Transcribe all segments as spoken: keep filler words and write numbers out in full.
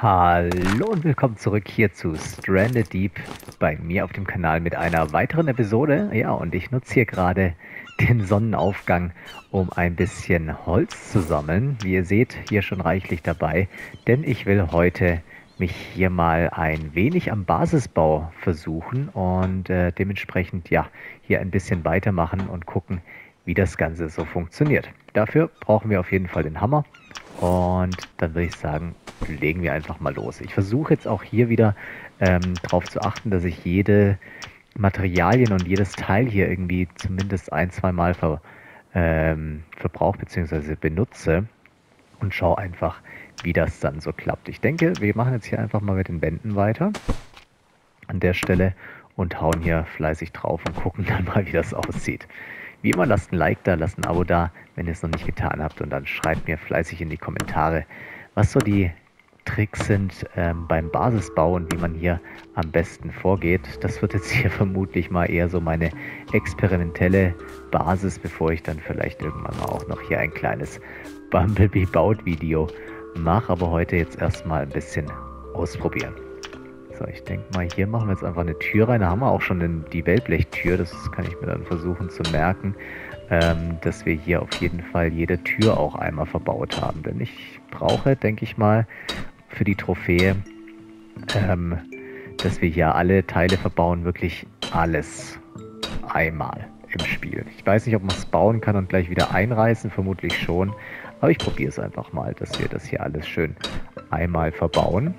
Hallo und willkommen zurück hier zu Stranded Deep bei mir auf dem Kanal mit einer weiteren Episode. Ja, und ich nutze hier gerade den Sonnenaufgang, um ein bisschen Holz zu sammeln. Wie ihr seht, hier schon reichlich dabei, denn ich will heute mich hier mal ein wenig am Basisbau versuchen und äh, dementsprechend ja hier ein bisschen weitermachen und gucken, wie das Ganze so funktioniert. Dafür brauchen wir auf jeden Fall den Hammer. Und dann würde ich sagen, legen wir einfach mal los. Ich versuche jetzt auch hier wieder ähm, darauf zu achten, dass ich jede Materialien und jedes Teil hier irgendwie zumindest ein, zwei Mal ver, ähm, verbrauche bzw. benutze und schaue einfach, wie das dann so klappt. Ich denke, wir machen jetzt hier einfach mal mit den Wänden weiter an der Stelle und hauen hier fleißig drauf und gucken dann mal, wie das aussieht. Wie immer, lasst ein Like da, lasst ein Abo da, wenn ihr es noch nicht getan habt, und dann schreibt mir fleißig in die Kommentare, was so die Tricks sind ähm, beim Basisbau und wie man hier am besten vorgeht. Das wird jetzt hier vermutlich mal eher so meine experimentelle Basis, bevor ich dann vielleicht irgendwann mal auch noch hier ein kleines Bumblebee-Baut-Video mache, aber heute jetzt erstmal ein bisschen ausprobieren. So, ich denke mal, hier machen wir jetzt einfach eine Tür rein. Da haben wir auch schon die Wellblechtür. Das kann ich mir dann versuchen zu merken, ähm, dass wir hier auf jeden Fall jede Tür auch einmal verbaut haben. Denn ich brauche, denke ich mal, für die Trophäe, ähm, dass wir hier alle Teile verbauen, wirklich alles einmal im Spiel. Ich weiß nicht, ob man es bauen kann und gleich wieder einreißen, vermutlich schon. Aber ich probiere es einfach mal, dass wir das hier alles schön einmal verbauen.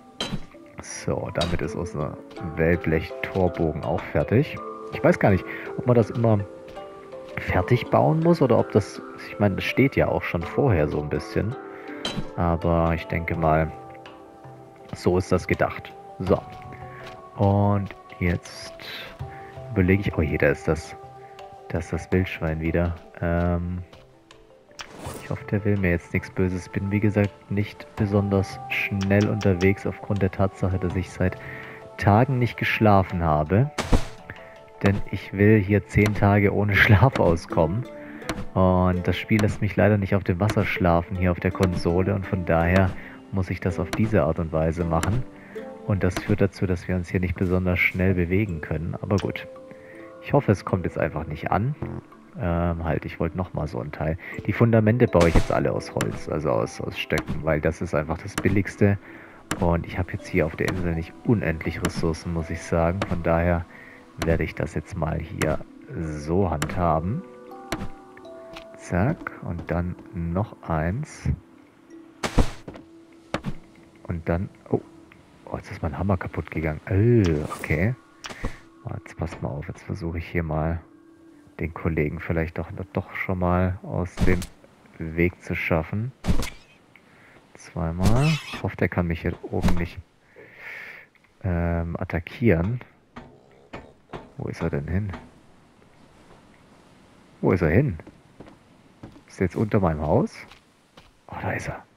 So, damit ist unser Wellblech-Torbogen auch fertig. Ich weiß gar nicht, ob man das immer fertig bauen muss oder ob das, ich meine, das steht ja auch schon vorher so ein bisschen. Aber ich denke mal, so ist das gedacht. So, und jetzt überlege ich, oh je, da ist das, da ist das Wildschwein wieder. Ähm, ich hoffe, der will mir jetzt nichts Böses. Bin, wie gesagt, nicht besonders schnell unterwegs aufgrund der Tatsache, dass ich seit Tagen nicht geschlafen habe. Denn ich will hier zehn Tage ohne Schlaf auskommen. Und das Spiel lässt mich leider nicht auf dem Wasser schlafen hier auf der Konsole. Und von daher muss ich das auf diese Art und Weise machen. Und das führt dazu, dass wir uns hier nicht besonders schnell bewegen können. Aber gut. Ich hoffe, es kommt jetzt einfach nicht an. Ähm, halt, ich wollte nochmal so ein Teil. Die Fundamente baue ich jetzt alle aus Holz, also aus, aus Stöcken, weil das ist einfach das Billigste. Und ich habe jetzt hier auf der Insel nicht unendlich Ressourcen, muss ich sagen. Von daher werde ich das jetzt mal hier so handhaben. Zack, und dann noch eins. Und dann... Oh, oh, jetzt ist mein Hammer kaputt gegangen. Oh, okay. Jetzt passt mal auf, jetzt versuche ich hier mal den Kollegen vielleicht doch, doch schon mal aus dem Weg zu schaffen. Zweimal. Ich hoffe, der kann mich hier oben nicht ähm, attackieren. Wo ist er denn hin? Wo ist er hin? Ist er jetzt unter meinem Haus? Oh, da ist er.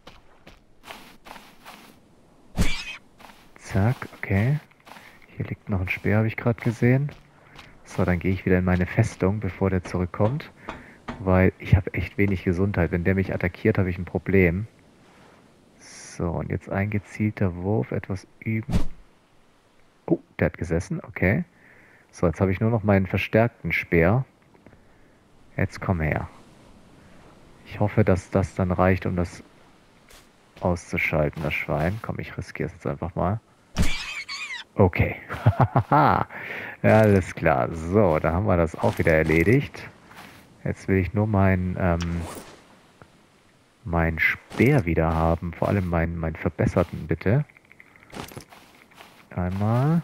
Zack, okay. Hier liegt noch ein Speer, habe ich gerade gesehen. So, dann gehe ich wieder in meine Festung, bevor der zurückkommt. Weil ich habe echt wenig Gesundheit. Wenn der mich attackiert, habe ich ein Problem. So, und jetzt ein gezielter Wurf, etwas üben. Oh, der hat gesessen, okay. So, jetzt habe ich nur noch meinen verstärkten Speer. Jetzt komm her. Ich hoffe, dass das dann reicht, um das auszuschalten, das Schwein. Komm, ich riskiere es jetzt einfach mal. Okay. Ja, alles klar. So, da haben wir das auch wieder erledigt. Jetzt will ich nur meinen ähm, mein Speer wieder haben. Vor allem meinen, meinen verbesserten, bitte. Einmal.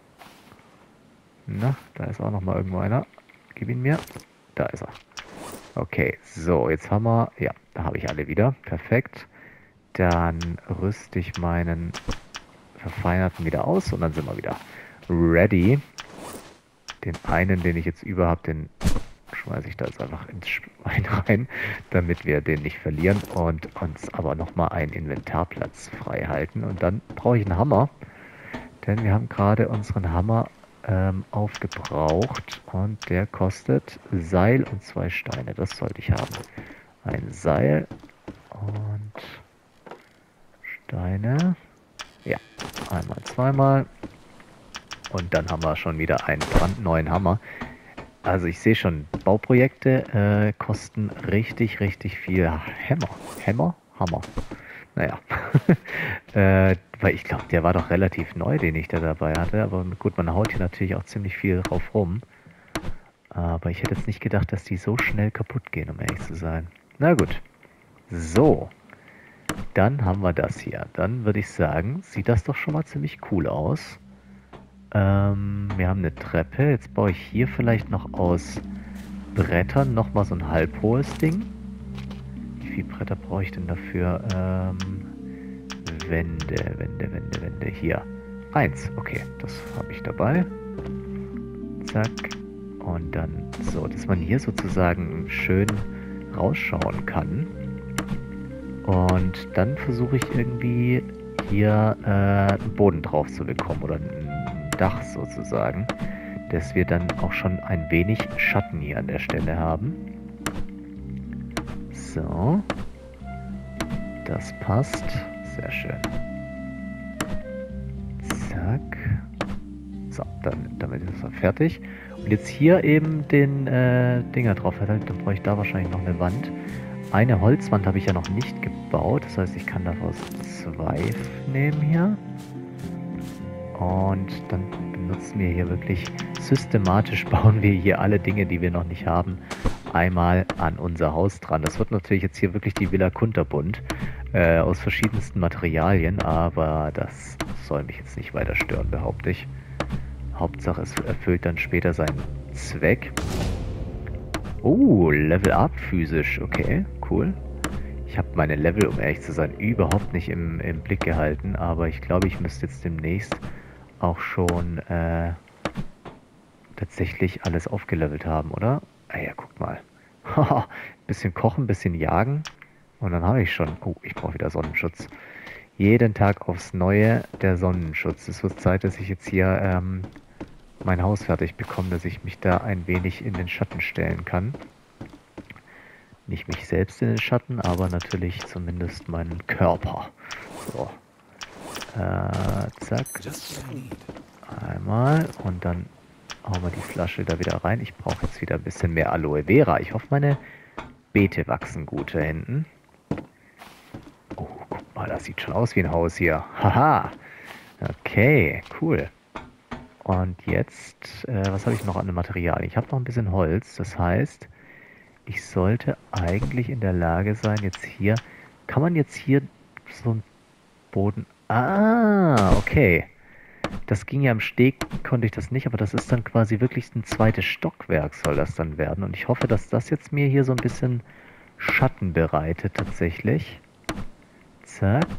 Na, da ist auch noch mal irgendwo einer. Gib ihn mir. Da ist er. Okay, so, jetzt haben wir... Ja, da habe ich alle wieder. Perfekt. Dann rüste ich meinen Verfeinerten wieder aus und dann sind wir wieder ready. Den einen, den ich jetzt über habe, den schmeiße ich da jetzt einfach ins Schwein rein, damit wir den nicht verlieren und uns aber nochmal einen Inventarplatz frei halten. Und dann brauche ich einen Hammer, denn wir haben gerade unseren Hammer ähm, aufgebraucht und der kostet Seil und zwei Steine. Das sollte ich haben. Ein Seil und Deine. Ja, einmal, zweimal. Und dann haben wir schon wieder einen brandneuen Hammer. Also ich sehe schon, Bauprojekte äh, kosten richtig, richtig viel. Hammer. Hammer? Hammer. Naja. äh, weil ich glaube, der war doch relativ neu, den ich da dabei hatte. Aber gut, man haut hier natürlich auch ziemlich viel drauf rum. Aber ich hätte jetzt nicht gedacht, dass die so schnell kaputt gehen, um ehrlich zu sein. Na gut. So. Dann haben wir das hier. Dann würde ich sagen, sieht das doch schon mal ziemlich cool aus. Ähm, wir haben eine Treppe. Jetzt baue ich hier vielleicht noch aus Brettern nochmal so ein halbhohes Ding. Wie viele Bretter brauche ich denn dafür? Ähm, Wände, Wände, Wände, Wände. Hier. Eins. Okay, das habe ich dabei. Zack. Und dann so, dass man hier sozusagen schön rausschauen kann. Und dann versuche ich irgendwie hier äh, einen Boden drauf zu bekommen oder ein Dach sozusagen, dass wir dann auch schon ein wenig Schatten hier an der Stelle haben. So. Das passt. Sehr schön. Zack. So, dann, damit ist es fertig. Und jetzt hier eben den äh, Dinger drauf verteilt, dann brauche ich da wahrscheinlich noch eine Wand. Eine Holzwand habe ich ja noch nicht gebaut, das heißt, ich kann daraus zwei nehmen hier. Und dann benutzen wir hier wirklich systematisch, bauen wir hier alle Dinge, die wir noch nicht haben, einmal an unser Haus dran. Das wird natürlich jetzt hier wirklich die Villa Kunterbund äh, aus verschiedensten Materialien, aber das soll mich jetzt nicht weiter stören, behaupte ich. Hauptsache, es erfüllt dann später seinen Zweck. Oh, Level Up physisch. Okay, cool. Ich habe meine Level, um ehrlich zu sein, überhaupt nicht im, im Blick gehalten, aber ich glaube, ich müsste jetzt demnächst auch schon äh, tatsächlich alles aufgelevelt haben, oder? Ah ja, guck mal. Haha, bisschen kochen, bisschen jagen und dann habe ich schon... Oh, ich brauche wieder Sonnenschutz. Jeden Tag aufs Neue der Sonnenschutz. Es wird Zeit, dass ich jetzt hier ähm, mein Haus fertig bekomme, dass ich mich da ein wenig in den Schatten stellen kann. Nicht mich selbst in den Schatten, aber natürlich zumindest meinen Körper. So. Äh, zack. Einmal und dann hauen wir die Flasche da wieder rein. Ich brauche jetzt wieder ein bisschen mehr Aloe Vera. Ich hoffe, meine Beete wachsen gut da hinten. Oh, guck mal, das sieht schon aus wie ein Haus hier. Haha. Okay, cool. Und jetzt, äh, was habe ich noch an dem Material? Ich habe noch ein bisschen Holz. Das heißt, ich sollte eigentlich in der Lage sein, jetzt hier... Kann man jetzt hier so einen Boden... Ah, okay. Das ging ja im Steg, konnte ich das nicht, aber das ist dann quasi wirklich ein zweites Stockwerk soll das dann werden. Und ich hoffe, dass das jetzt mir hier so ein bisschen Schatten bereitet tatsächlich. Zack.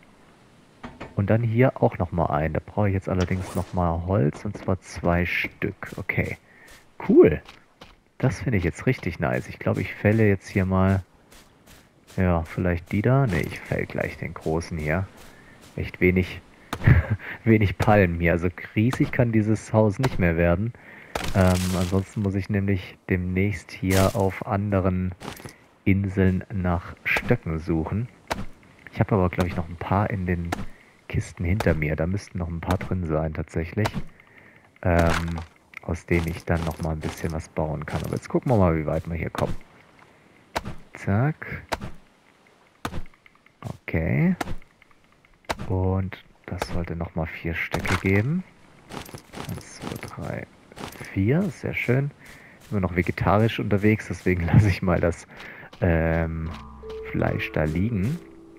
Und dann hier auch nochmal ein. Da brauche ich jetzt allerdings nochmal Holz und zwar zwei Stück. Okay. Cool. Das finde ich jetzt richtig nice. Ich glaube, ich fälle jetzt hier mal... Ja, vielleicht die da. Ne, ich fäll gleich den großen hier. Echt wenig... wenig Palmen hier. Also riesig kann dieses Haus nicht mehr werden. Ähm, ansonsten muss ich nämlich demnächst hier auf anderen Inseln nach Stöcken suchen. Ich habe aber, glaube ich, noch ein paar in den Kisten hinter mir. Da müssten noch ein paar drin sein, tatsächlich. Ähm, aus denen ich dann noch mal ein bisschen was bauen kann. Aber jetzt gucken wir mal, wie weit wir hier kommen. Zack. Okay. Und das sollte noch mal vier Stöcke geben. Eins, zwei, drei, vier. Sehr schön. Immer noch vegetarisch unterwegs, deswegen lasse ich mal das ähm, Fleisch da liegen.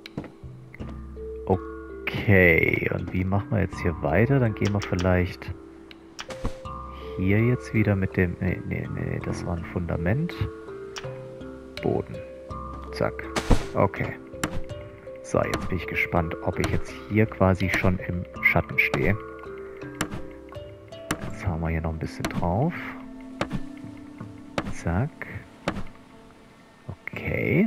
Okay, und wie machen wir jetzt hier weiter? Dann gehen wir vielleicht hier jetzt wieder mit dem... Nee, nee, nee, das war ein Fundament. Boden. Zack. Okay. So, jetzt bin ich gespannt, ob ich jetzt hier quasi schon im Schatten stehe. Jetzt hauen wir hier noch ein bisschen drauf. Zack. Okay.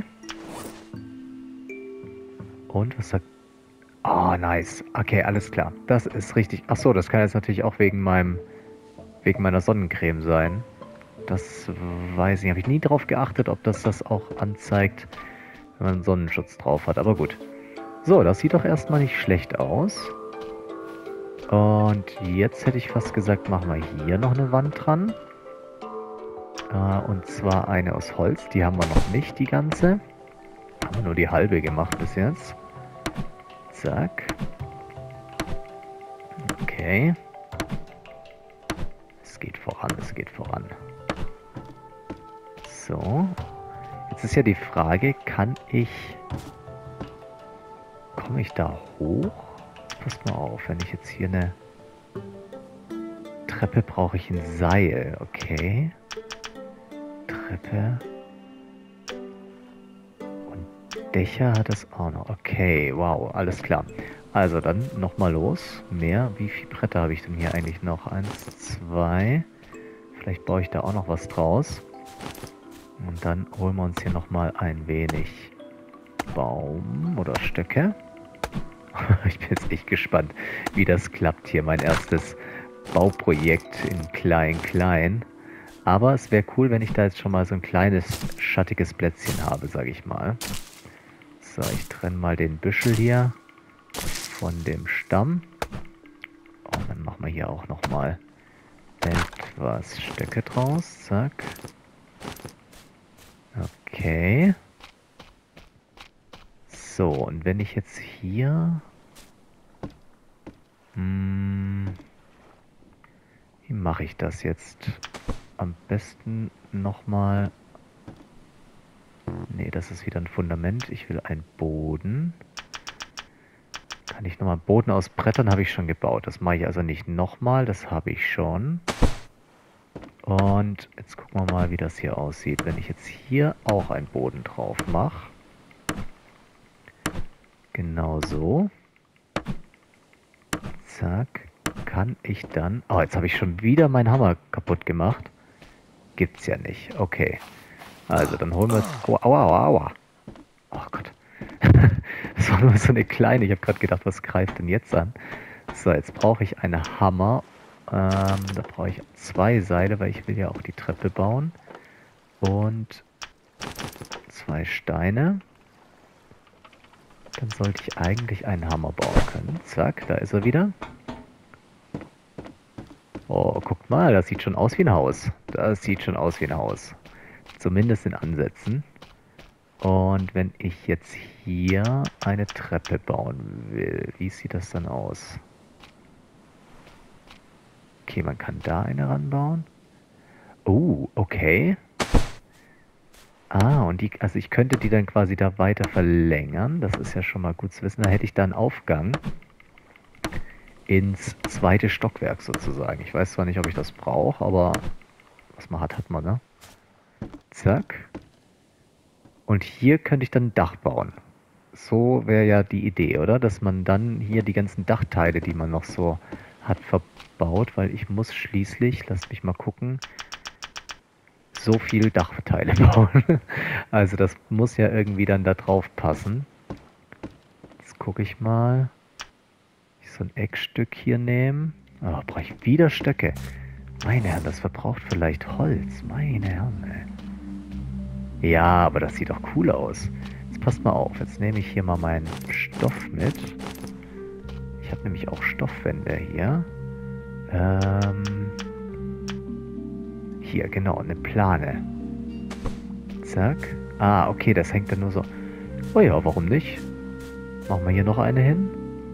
Und was sagt... Oh, nice. Okay, alles klar. Das ist richtig... Ach so, das kann jetzt natürlich auch wegen meinem... wegen meiner Sonnencreme sein. Das weiß ich nicht. Habe ich nie drauf geachtet, ob das das auch anzeigt, wenn man einen Sonnenschutz drauf hat. Aber gut. So, das sieht doch erstmal nicht schlecht aus. Und jetzt hätte ich fast gesagt, machen wir hier noch eine Wand dran. Äh, und zwar eine aus Holz. Die haben wir noch nicht, die ganze. Haben wir nur die halbe gemacht bis jetzt. Zack. Okay. Es geht voran, es geht voran. So. Jetzt ist ja die Frage, kann ich... Komme ich da hoch? Pass mal auf, wenn ich jetzt hier eine Treppe brauche ich ein Seil. Okay. Treppe. Und Dächer hat es auch noch. Okay, wow, alles klar. Also dann nochmal los. Mehr. Wie viele Bretter habe ich denn hier eigentlich noch? Eins, zwei. Vielleicht baue ich da auch noch was draus. Und dann holen wir uns hier nochmal ein wenig Baum oder Stöcke. Ich bin jetzt echt gespannt, wie das klappt hier. Mein erstes Bauprojekt in klein-klein. Aber es wäre cool, wenn ich da jetzt schon mal so ein kleines, schattiges Plätzchen habe, sage ich mal. So, ich trenne mal den Büschel hier von dem Stamm. Und dann machen wir hier auch nochmal etwas Stöcke draus. Zack. Okay. So, und wenn ich jetzt hier... Hm, wie mache ich das jetzt? Am besten nochmal... Nee, das ist wieder ein Fundament. Ich will einen Boden. Kann ich nochmal... Boden aus Brettern habe ich schon gebaut. Das mache ich also nicht nochmal. Das habe ich schon. Und jetzt gucken wir mal, wie das hier aussieht. Wenn ich jetzt hier auch einen Boden drauf mache. Genau so. Zack. Kann ich dann... Oh, jetzt habe ich schon wieder meinen Hammer kaputt gemacht. Gibt's ja nicht. Okay. Also, dann holen wir... Aua, aua, aua, aua. Oh Gott. Das war nur so eine kleine. Ich habe gerade gedacht, was greift denn jetzt an? So, jetzt brauche ich einen Hammer. Ähm, da brauche ich zwei Seile, weil ich will ja auch die Treppe bauen. Und zwei Steine. Dann sollte ich eigentlich einen Hammer bauen können. Zack, da ist er wieder. Oh, guckt mal, das sieht schon aus wie ein Haus. Das sieht schon aus wie ein Haus. Zumindest in Ansätzen. Und wenn ich jetzt hier eine Treppe bauen will, wie sieht das dann aus? Okay, man kann da eine ranbauen. Oh, okay. Ah, und die, also ich könnte die dann quasi da weiter verlängern. Das ist ja schon mal gut zu wissen. Da hätte ich da einen Aufgang ins zweite Stockwerk sozusagen. Ich weiß zwar nicht, ob ich das brauche, aber was man hat, hat man, ne? Zack. Und hier könnte ich dann ein Dach bauen. So wäre ja die Idee, oder? Dass man dann hier die ganzen Dachteile, die man noch so hat, verbaut, weil ich muss schließlich, lasst mich mal gucken, so viel Dachteile bauen. Also das muss ja irgendwie dann da drauf passen. Jetzt gucke ich mal. Ich so ein Eckstück hier nehmen. Oh, brauche ich wieder Stöcke. Meine Herren, das verbraucht vielleicht Holz. Meine Herren, ey. Ja, aber das sieht doch cool aus. Jetzt passt mal auf. Jetzt nehme ich hier mal meinen Stoff mit. Ich habe nämlich auch Stoffwände hier. Ähm... Hier, genau, eine Plane. Zack. Ah, okay, das hängt dann nur so. Oh ja, warum nicht? Machen wir hier noch eine hin.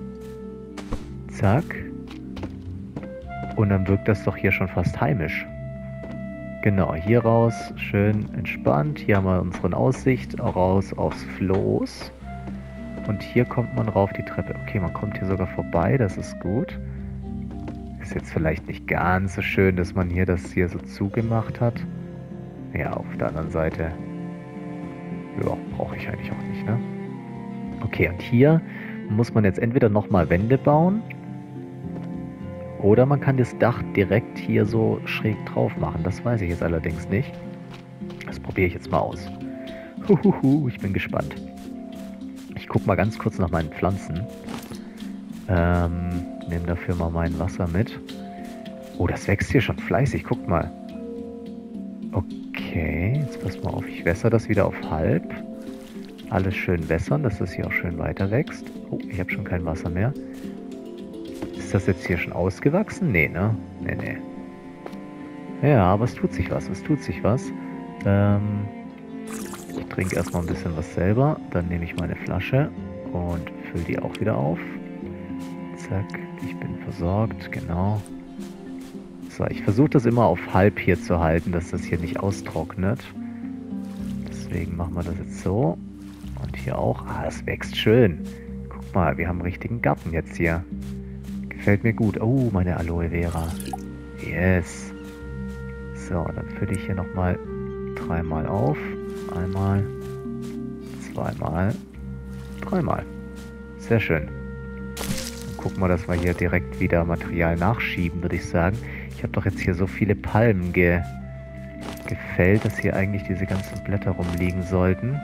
Zack. Und dann wirkt das doch hier schon fast heimisch. Genau, hier raus, schön entspannt. Hier haben wir unsere Aussicht, raus aufs Floß. Und hier kommt man rauf die Treppe. Okay, man kommt hier sogar vorbei, das ist gut. Ist jetzt vielleicht nicht ganz so schön, dass man hier das hier so zugemacht hat. Ja, auf der anderen Seite. Ja, brauche ich eigentlich auch nicht, ne? Okay, und hier muss man jetzt entweder nochmal Wände bauen. Oder man kann das Dach direkt hier so schräg drauf machen. Das weiß ich jetzt allerdings nicht. Das probiere ich jetzt mal aus. Huhuhu, ich bin gespannt. Ich gucke mal ganz kurz nach meinen Pflanzen. Ähm... Nehme dafür mal mein Wasser mit. Oh, das wächst hier schon fleißig. Guckt mal. Okay, jetzt pass mal auf. Ich wässer das wieder auf halb. alles schön wässern, dass das hier auch schön weiter wächst. Oh, ich habe schon kein Wasser mehr. Ist das jetzt hier schon ausgewachsen? Nee, ne? Nee, nee. Ja, aber es tut sich was, es tut sich was. Ähm, ich trinke erstmal ein bisschen was selber. Dann nehme ich meine Flasche und fülle die auch wieder auf. Zack, ich bin versorgt, genau. So, ich versuche das immer auf halb hier zu halten, dass das hier nicht austrocknet. Deswegen machen wir das jetzt so. Und hier auch. Ah, es wächst schön. Guck mal, wir haben einen richtigen Garten jetzt hier. Gefällt mir gut. Oh, meine Aloe Vera. Yes. So, dann fülle ich hier nochmal dreimal auf. Einmal, zweimal, dreimal. Sehr schön. Dann gucken wir, dass wir hier direkt wieder Material nachschieben, würde ich sagen. Ich habe doch jetzt hier so viele Palmen ge gefällt, dass hier eigentlich diese ganzen Blätter rumliegen sollten.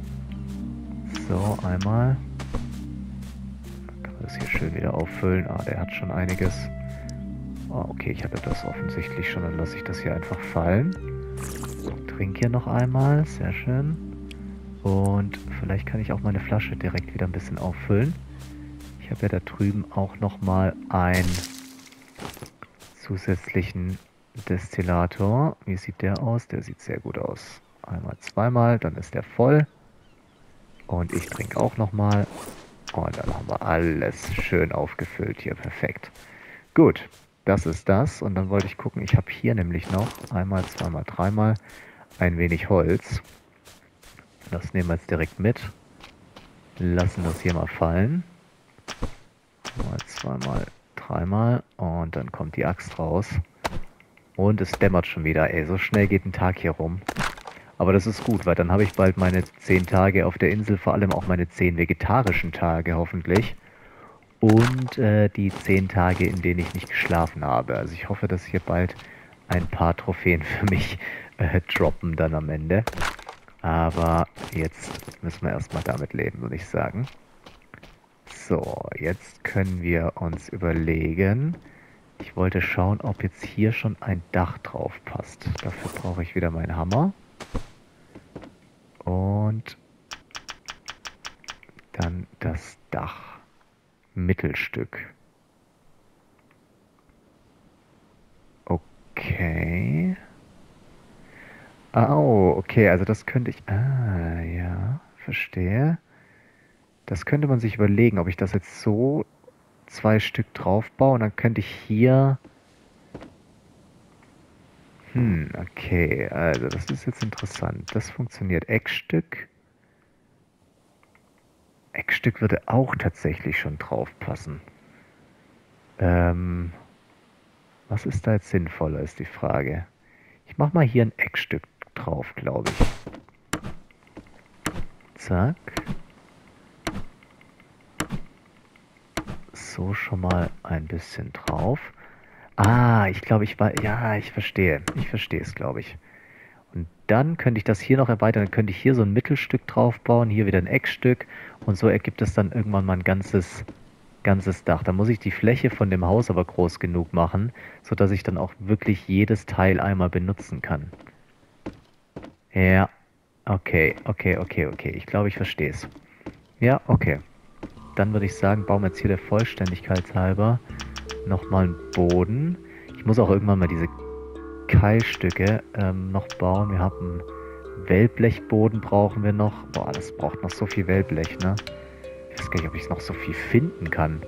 So, einmal. Dann kann man das hier schön wieder auffüllen. Ah, der hat schon einiges. Oh, okay, ich hatte das offensichtlich schon. Dann lasse ich das hier einfach fallen. Trink hier noch einmal. Sehr schön. Und vielleicht kann ich auch meine Flasche direkt wieder ein bisschen auffüllen. Ich habe ja da drüben auch nochmal einen zusätzlichen Destillator. Wie sieht der aus? Der sieht sehr gut aus. Einmal, zweimal, dann ist der voll. Und ich trinke auch nochmal. Und dann haben wir alles schön aufgefüllt hier. Perfekt. Gut, das ist das. Und dann wollte ich gucken, ich habe hier nämlich noch einmal, zweimal, dreimal ein wenig Holz. Das nehmen wir jetzt direkt mit. Lassen das hier mal fallen. Mal, zweimal, dreimal. Und dann kommt die Axt raus. Und es dämmert schon wieder. Ey, so schnell geht ein Tag hier rum. Aber das ist gut, weil dann habe ich bald meine zehn Tage auf der Insel, vor allem auch meine zehn vegetarischen Tage hoffentlich. Und äh, die zehn Tage, in denen ich nicht geschlafen habe. Also ich hoffe, dass hier bald ein paar Trophäen für mich äh, droppen dann am Ende. Aber jetzt müssen wir erstmal damit leben, würde ich sagen. So, jetzt können wir uns überlegen. Ich wollte schauen, ob jetzt hier schon ein Dach drauf passt. Dafür brauche ich wieder meinen Hammer. Und dann das Dach. Mittelstück. Okay. Oh, okay, also das könnte ich... Ah, ja, verstehe. Das könnte man sich überlegen, ob ich das jetzt so zwei Stück drauf baue. Und dann könnte ich hier... Hm, okay, also das ist jetzt interessant. Das funktioniert. Eckstück. Eckstück würde auch tatsächlich schon drauf passen. Ähm, was ist da jetzt sinnvoller, ist die Frage. Ich mache mal hier ein Eckstück drauf, glaube ich. Zack. So schon mal ein bisschen drauf. Ah, ich glaube, ich war... Ja, ich verstehe. Ich verstehe es, glaube ich. Und dann könnte ich das hier noch erweitern. Dann könnte ich hier so ein Mittelstück drauf bauen. Hier wieder ein Eckstück. Und so ergibt es dann irgendwann mal ein ganzes, ganzes Dach. Da muss ich die Fläche von dem Haus aber groß genug machen, sodass ich dann auch wirklich jedes Teil einmal benutzen kann. Ja. Okay, okay, okay, okay. Ich glaube, ich verstehe es. Ja, okay. Dann würde ich sagen, bauen wir jetzt hier der Vollständigkeit halber nochmal einen Boden. Ich muss auch irgendwann mal diese Keilstücke ähm, noch bauen. Wir haben einen Wellblechboden, brauchen wir noch. Boah, das braucht noch so viel Wellblech, ne? Ich weiß gar nicht, ob ich noch so viel finden kann.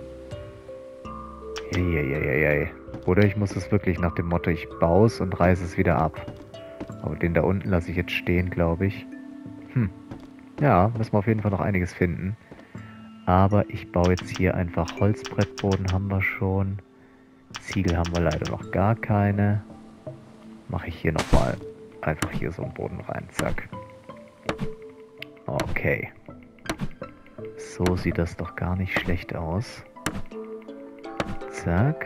Eieieiei. Oder ich muss es wirklich nach dem Motto, ich baue es und reiße es wieder ab. Aber den da unten lasse ich jetzt stehen, glaube ich. Hm. Ja, müssen wir auf jeden Fall noch einiges finden. Aber ich baue jetzt hier einfach Holzbrettboden, haben wir schon. Ziegel haben wir leider noch gar keine. Mache ich hier nochmal einfach hier so einen Boden rein. Zack. Okay. So sieht das doch gar nicht schlecht aus. Zack.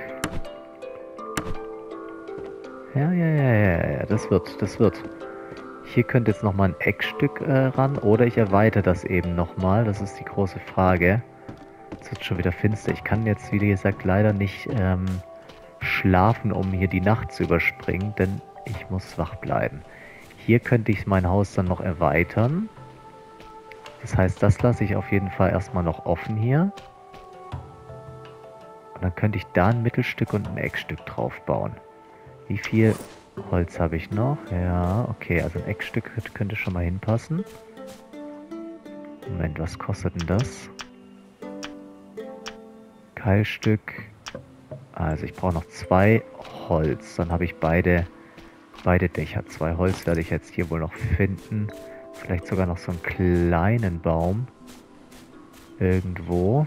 Ja, ja, ja, ja, ja, das wird, das wird. Hier könnte jetzt nochmal ein Eckstück äh, ran oder ich erweitere das eben nochmal. Das ist die große Frage. Jetzt wird schon wieder finster. Ich kann jetzt, wie gesagt, leider nicht ähm, schlafen, um hier die Nacht zu überspringen, denn ich muss wach bleiben. Hier könnte ich mein Haus dann noch erweitern. Das heißt, das lasse ich auf jeden Fall erstmal noch offen hier. Und dann könnte ich da ein Mittelstück und ein Eckstück drauf bauen. Wie viel Holz habe ich noch? Ja, okay, also ein Eckstück könnte schon mal hinpassen. Moment, was kostet denn das? Keilstück. Also ich brauche noch zwei Holz. Dann habe ich beide, beide Dächer. Zwei Holz werde ich jetzt hier wohl noch finden. Vielleicht sogar noch so einen kleinen Baum. Irgendwo.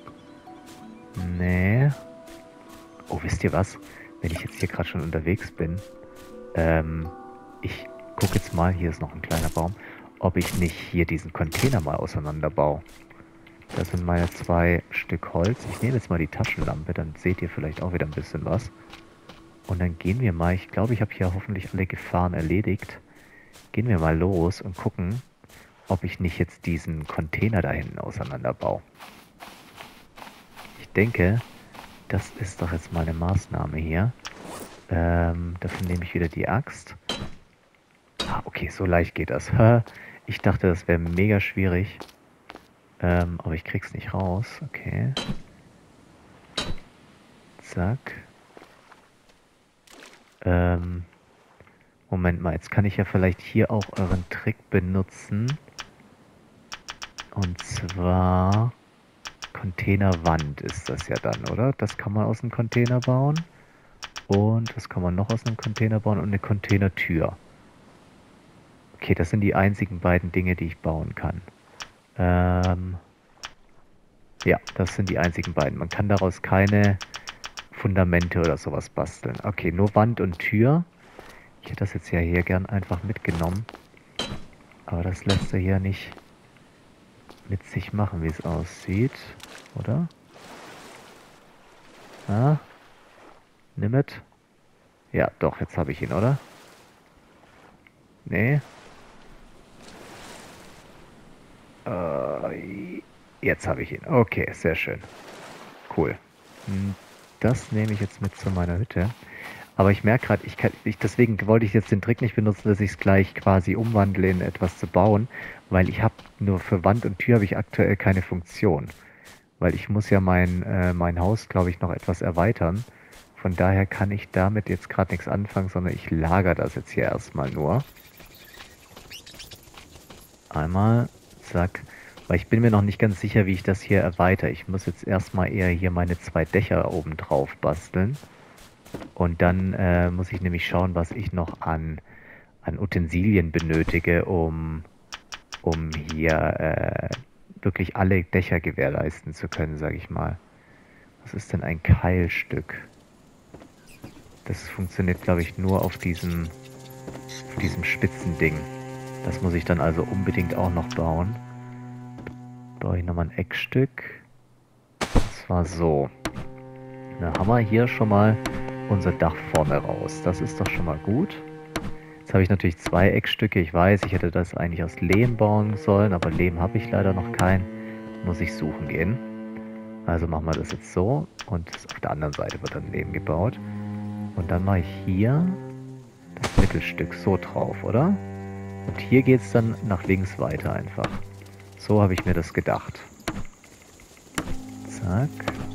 Nee. Oh, wisst ihr was? Wenn ich jetzt hier gerade schon unterwegs bin. Ähm, ich gucke jetzt mal, hier ist noch ein kleiner Baum, ob ich nicht hier diesen Container mal auseinanderbaue. Das sind meine zwei Stück Holz. Ich nehme jetzt mal die Taschenlampe, dann seht ihr vielleicht auch wieder ein bisschen was. Und dann gehen wir mal, ich glaube, ich habe hier hoffentlich alle Gefahren erledigt. Gehen wir mal los und gucken, ob ich nicht jetzt diesen Container da hinten auseinanderbaue. Ich denke, das ist doch jetzt mal eine Maßnahme hier. Ähm, dafür nehme ich wieder die Axt. Ah, okay, so leicht geht das. Ich dachte, das wäre mega schwierig. Ähm, aber ich krieg's nicht raus. Okay. Zack. Ähm, Moment mal, jetzt kann ich ja vielleicht hier auch euren Trick benutzen. Und zwar Containerwand ist das ja dann, oder? Das kann man aus einem Container bauen. Und das kann man noch aus einem Container bauen und eine Containertür. Okay, das sind die einzigen beiden Dinge, die ich bauen kann. Ähm, ja, das sind die einzigen beiden. Man kann daraus keine Fundamente oder sowas basteln. Okay, nur Wand und Tür. Ich hätte das jetzt ja hier gern einfach mitgenommen. Aber das lässt er hier nicht mit sich machen, wie es aussieht. Oder? Ah? Nimm mit. Ja, doch, jetzt habe ich ihn, oder? Nee. Äh, jetzt habe ich ihn. Okay, sehr schön. Cool. Das nehme ich jetzt mit zu meiner Hütte. Aber ich merke gerade, ich kann, ich, deswegen wollte ich jetzt den Trick nicht benutzen, dass ich es gleich quasi umwandle in etwas zu bauen, weil ich habe nur für Wand und Tür habe ich aktuell keine Funktion. Weil ich muss ja mein, äh, mein Haus, glaube ich, noch etwas erweitern. Von daher kann ich damit jetzt gerade nichts anfangen, sondern ich lagere das jetzt hier erstmal nur. Einmal, zack. Weil ich bin mir noch nicht ganz sicher, wie ich das hier erweitere. Ich muss jetzt erstmal eher hier meine zwei Dächer oben drauf basteln. Und dann äh, muss ich nämlich schauen, was ich noch an, an Utensilien benötige, um, um hier äh, wirklich alle Dächer gewährleisten zu können, sage ich mal. Was ist denn ein Keilstück? Das funktioniert, glaube ich, nur auf diesem, auf diesem spitzen Ding. Das muss ich dann also unbedingt auch noch bauen. Baue ich nochmal ein Eckstück. Und zwar so. Dann haben wir hier schon mal unser Dach vorne raus. Das ist doch schon mal gut. Jetzt habe ich natürlich zwei Eckstücke. Ich weiß, ich hätte das eigentlich aus Lehm bauen sollen, aber Lehm habe ich leider noch kein. Muss ich suchen gehen. Also machen wir das jetzt so. Und auf der anderen Seite wird dann Lehm gebaut. Und dann mache ich hier das Mittelstück so drauf, oder? Und hier geht es dann nach links weiter einfach. So habe ich mir das gedacht. Zack.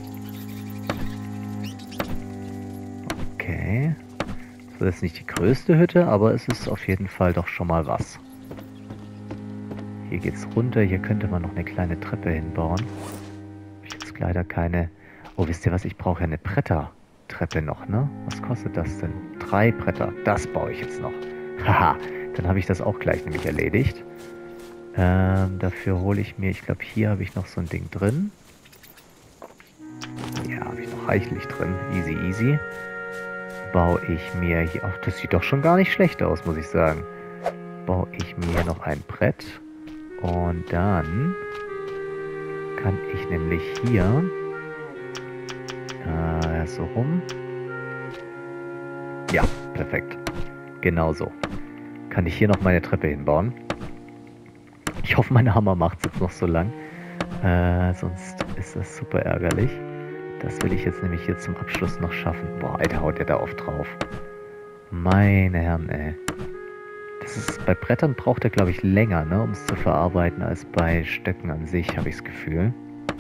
Okay. Das ist nicht die größte Hütte, aber es ist auf jeden Fall doch schon mal was. Hier geht's runter. Hier könnte man noch eine kleine Treppe hinbauen. Habe ich jetzt leider keine... Oh, wisst ihr was? Ich brauche ja eine Brettertreppe noch, ne? Was kostet das denn? Drei Bretter. Das baue ich jetzt noch. Haha. Dann habe ich das auch gleich nämlich erledigt. Ähm, dafür hole ich mir... Ich glaube, hier habe ich noch so ein Ding drin. Ja, habe ich noch reichlich drin. Easy, easy. Baue ich mir hier... Ach, das sieht doch schon gar nicht schlecht aus, muss ich sagen. Baue ich mir noch ein Brett. Und dann kann ich nämlich hier äh, so rum. Ja, perfekt. Genau so. Kann ich hier noch meine Treppe hinbauen. Ich hoffe, mein Hammer macht es jetzt noch so lang. Äh, sonst ist das super ärgerlich. Das will ich jetzt nämlich hier zum Abschluss noch schaffen. Boah, Alter, haut der da oft drauf. Meine Herren, ey. Das Es ist, bei Brettern braucht er, glaube ich, länger, ne, um es zu verarbeiten, als bei Stöcken an sich, habe ich das Gefühl.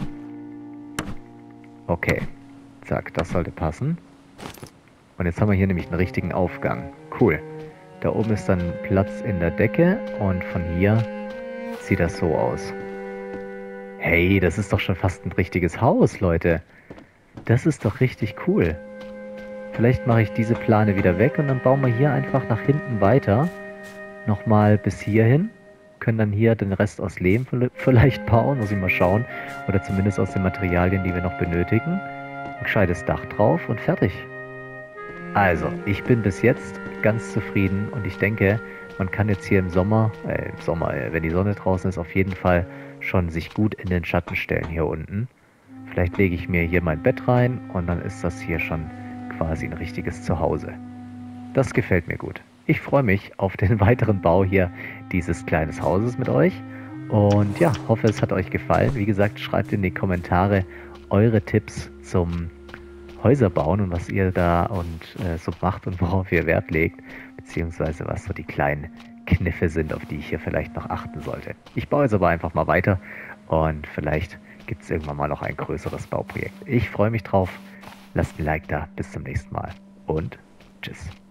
Okay, zack, das sollte passen. Und jetzt haben wir hier nämlich einen richtigen Aufgang. Cool. Da oben ist dann Platz in der Decke und von hier sieht das so aus. Hey, das ist doch schon fast ein richtiges Haus, Leute. Das ist doch richtig cool. Vielleicht mache ich diese Plane wieder weg und dann bauen wir hier einfach nach hinten weiter. Nochmal bis hierhin. Können dann hier den Rest aus Lehm vielleicht bauen, muss ich mal schauen. Oder zumindest aus den Materialien, die wir noch benötigen. Ein gescheites Dach drauf und fertig. Also, ich bin bis jetzt ganz zufrieden und ich denke, man kann jetzt hier im Sommer, äh, im Sommer, äh, wenn die Sonne draußen ist, auf jeden Fall schon sich gut in den Schatten stellen hier unten. Vielleicht lege ich mir hier mein Bett rein und dann ist das hier schon quasi ein richtiges Zuhause. Das gefällt mir gut. Ich freue mich auf den weiteren Bau hier dieses kleinen Hauses mit euch und ja, hoffe es hat euch gefallen. Wie gesagt, schreibt in die Kommentare eure Tipps zum Häuser bauen und was ihr da und äh, so macht und worauf ihr Wert legt, beziehungsweise was so die kleinen Kniffe sind, auf die ich hier vielleicht noch achten sollte. Ich baue jetzt aber einfach mal weiter und vielleicht gibt es irgendwann mal noch ein größeres Bauprojekt. Ich freue mich drauf. Lasst ein Like da. Bis zum nächsten Mal und tschüss.